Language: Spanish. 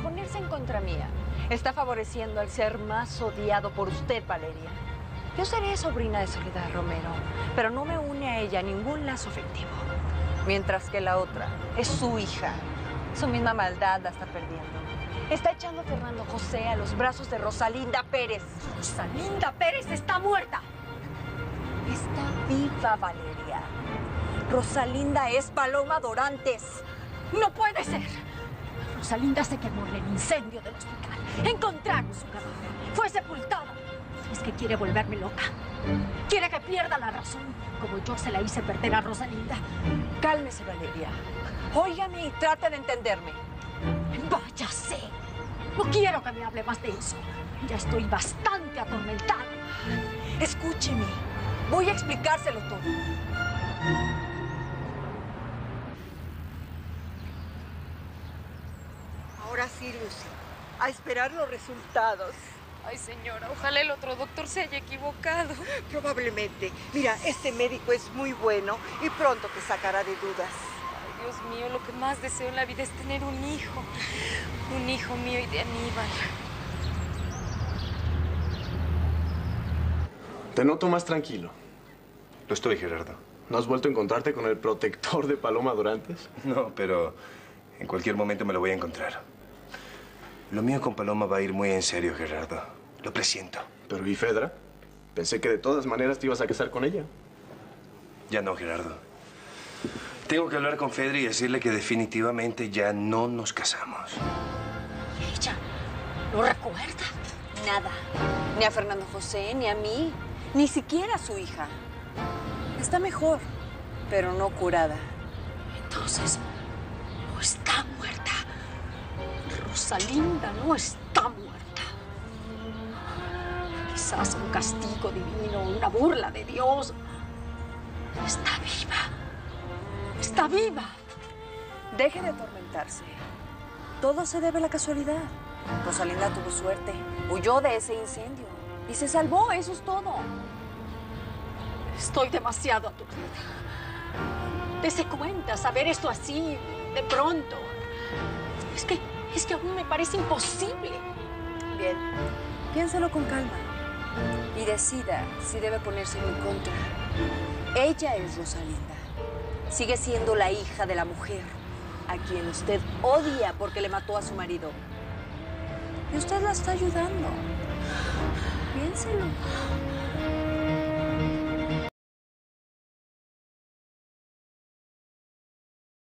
ponerse en contra mía, está favoreciendo al ser más odiado por usted, Valeria. Yo seré sobrina de Soledad Romero, pero no me une a ella ningún lazo afectivo. Mientras que la otra es su hija. Su misma maldad la está perdiendo. Está echando a Fernando José a los brazos de Rosalinda Pérez. Rosalinda Pérez está muerta. Está viva, Valeria. Rosalinda es Paloma Dorantes. ¡No puede ser! Rosalinda se quemó en el incendio del hospital. Encontraron su cadáver. Fue sepultada. Es que quiere volverme loca. Quiere que pierda la razón, como yo se la hice perder a Rosalinda. Cálmese, Valeria. Óigame y trate de entenderme. Váyase. No quiero que me hable más de eso. Ya estoy bastante atormentada. Escúcheme. Voy a explicárselo todo. Ahora sí, Lucy. A esperar los resultados. Ay, señora, ojalá el otro doctor se haya equivocado. Probablemente. Mira, este médico es muy bueno y pronto te sacará de dudas. Ay, Dios mío, lo que más deseo en la vida es tener un hijo. Un hijo mío y de Aníbal. Te noto más tranquilo. Lo estoy, Gerardo. ¿No has vuelto a encontrarte con el protector de Paloma Dorantes? No, pero en cualquier momento me lo voy a encontrar. Lo mío con Paloma va a ir muy en serio, Gerardo. Lo presiento. Pero ¿y Fedra? Pensé que de todas maneras te ibas a casar con ella. Ya no, Gerardo. Tengo que hablar con Fedra y decirle que definitivamente ya no nos casamos. ¿Y ella no recuerda? Nada. Ni a Fernando José, ni a mí. Ni siquiera a su hija. Está mejor, pero no curada. Entonces, no está muerta. Rosalinda no está muerta. Quizás un castigo divino, una burla de Dios. Está viva. Está viva. Deje de atormentarse. Todo se debe a la casualidad. Rosalinda tuvo suerte. Huyó de ese incendio. Y se salvó, eso es todo. Estoy demasiado aturdida. Dese cuenta, saber esto así, de pronto. Es que aún me parece imposible. Bien, piénselo con calma. Y decida si debe ponerse en mi contra. Ella es Rosalinda. Sigue siendo la hija de la mujer a quien usted odia porque le mató a su marido. Y usted la está ayudando. Piénselo.